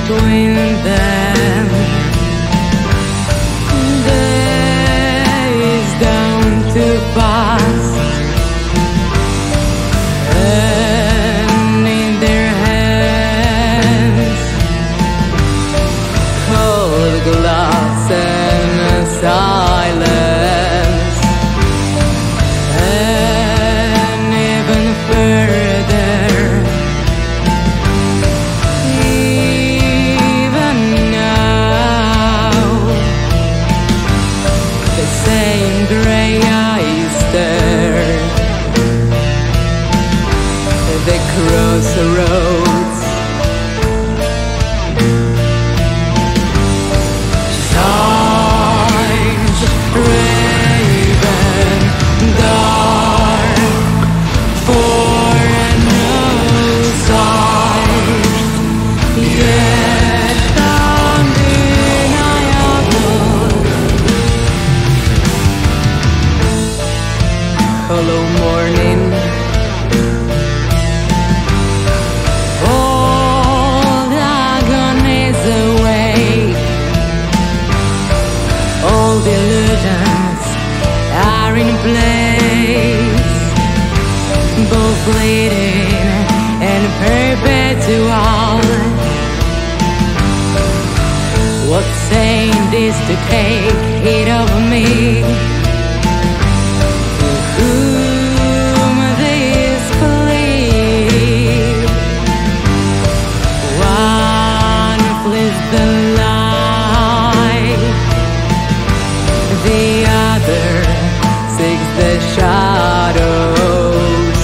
between them. Days down to pass, and in their hands cold glass and silence, and even further, even now, the same gray eyes there, the crossroads. Signs, raven, dark, for no sight, yet undeniable. Hello, morning. All dagon is awake. All the illusions are in place, both fleeting and perpetual. What saint is to take it of me? To whom this plead? One flees the light, the other seeks the shadows.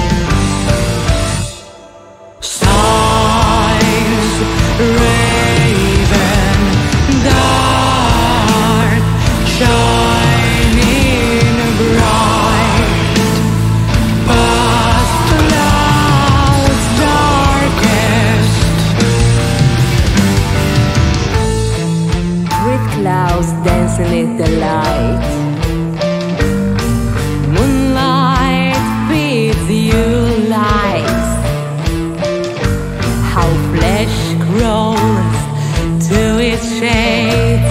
Signs, raven, dark, shining bright, past clouds darkest. With clouds dancing in the light, moonlight feeds you light. How flesh crawls to its shades,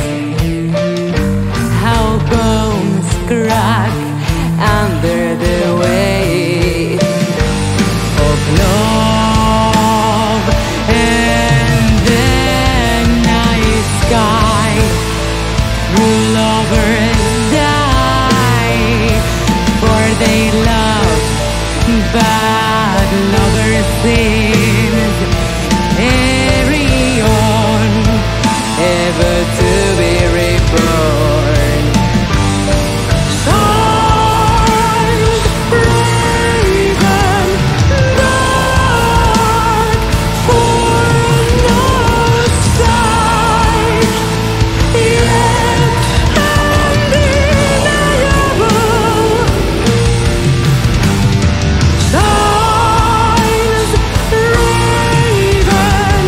how bones crack under the weight of love and the night sky. True lovers die, for they love. Bad lovers sins. Carry on, ever to be reborn. Signs, raven, dark, for no sight, yet undeniable. Signs, raven,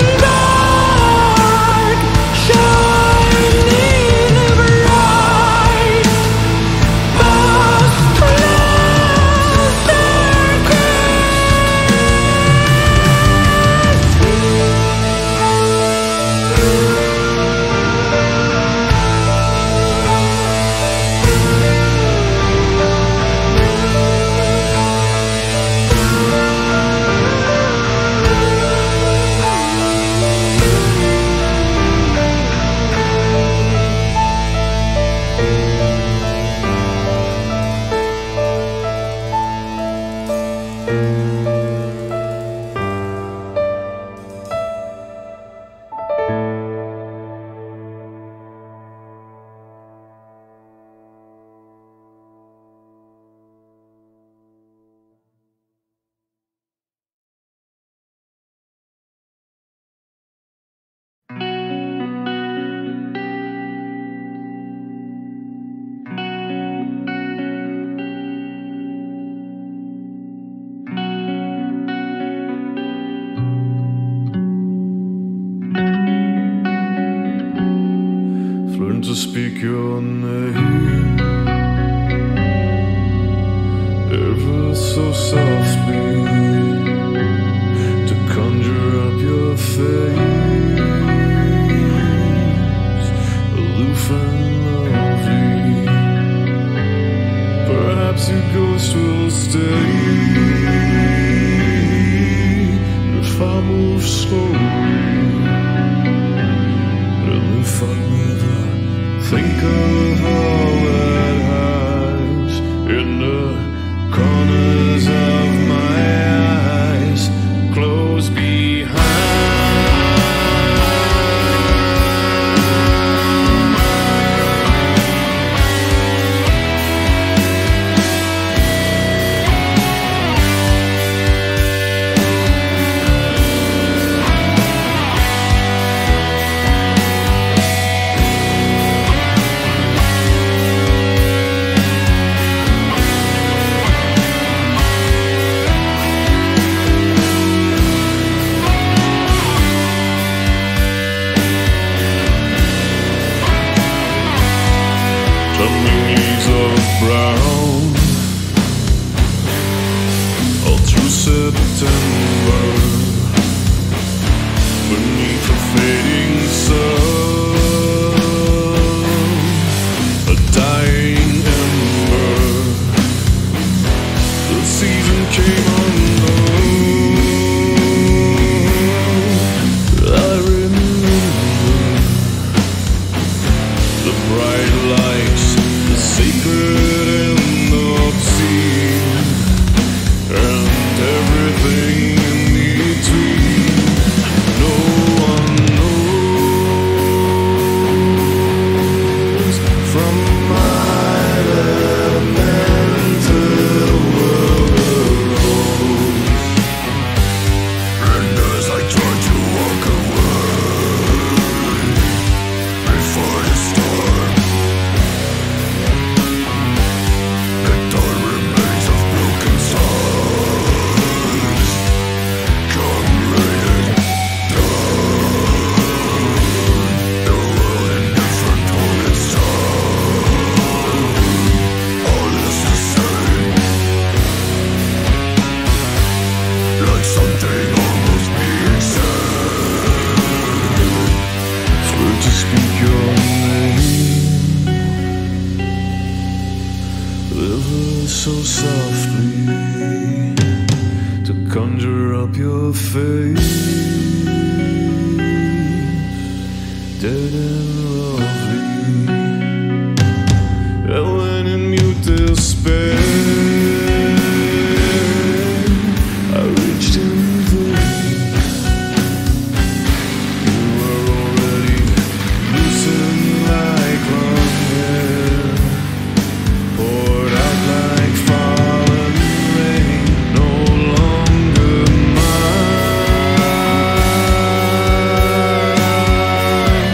dark, shining bright, past clouds learn to speak your name ever so softly, to conjure up your face slowly. And if I never think of all that hides in the corners of my eyes, close behind. Leaves of brown all through September, beneath the fading sun, a dying ember. The season came undone. I remember the bright lights, the sacred and the obscene, and everything in between. No one knows from my lamented world arose. And as I tried to walk away before the storm, so softly to conjure up your face, dead and lovely, and when in mute despair I reached in vain, you were already loosened like long hair, poured out like fallen rain, no longer mine.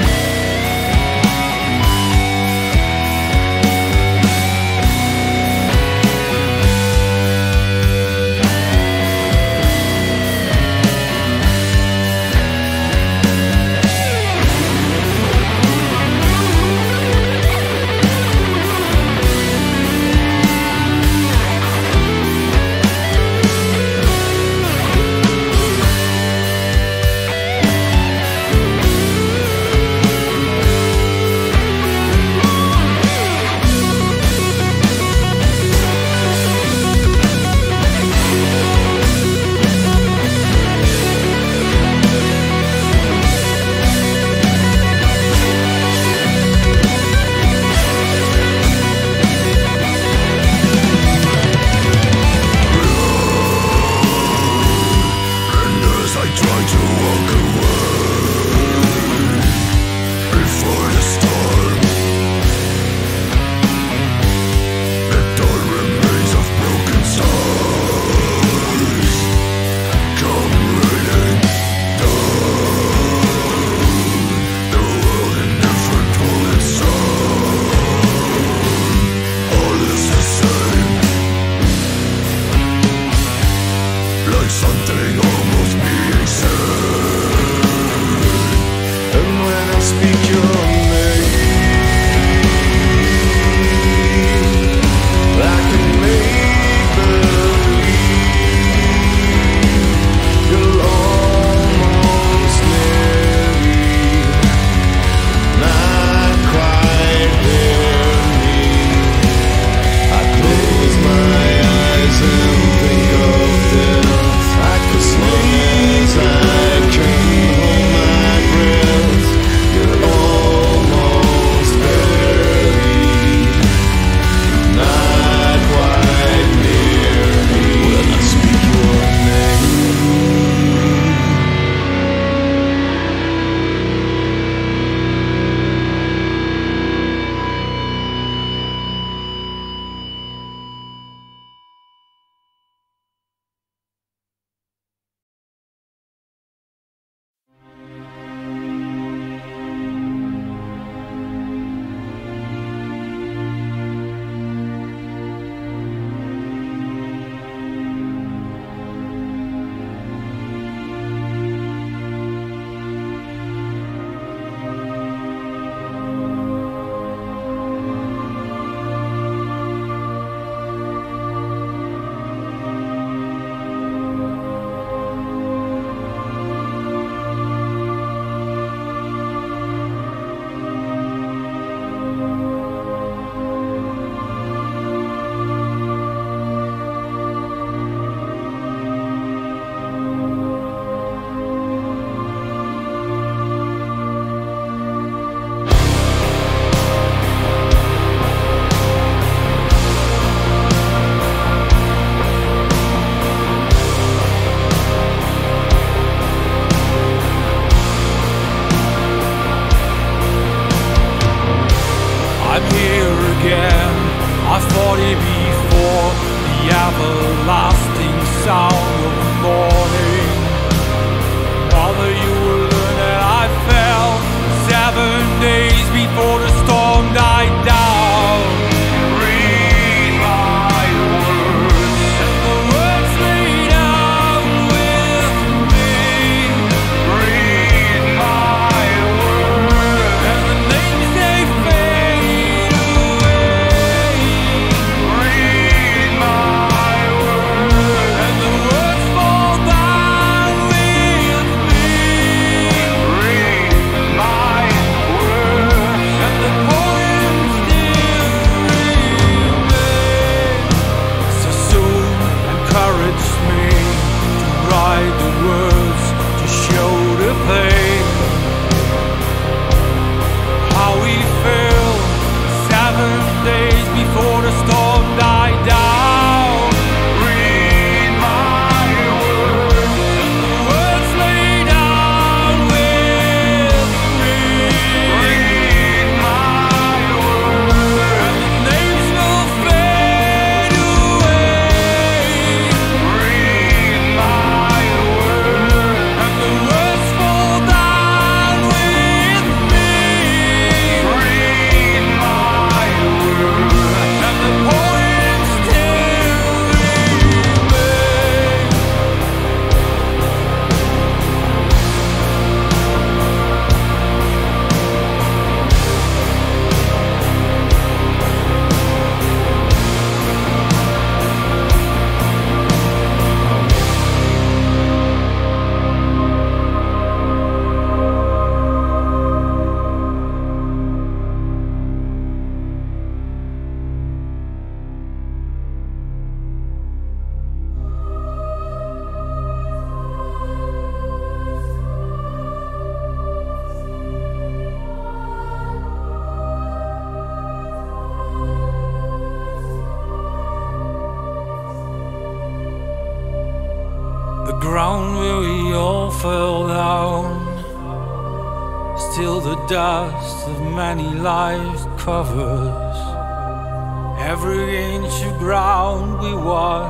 ground where we all fell down. Still the dust of many lives covers every inch of ground we won.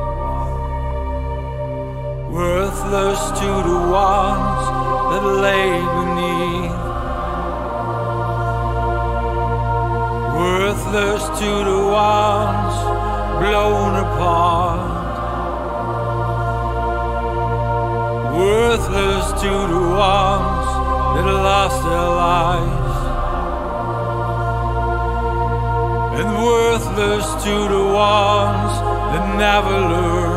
Worthless to the ones that lay beneath, worthless to the ones blown apart, worthless to the ones that lost their lives, and worthless to the ones that never learned.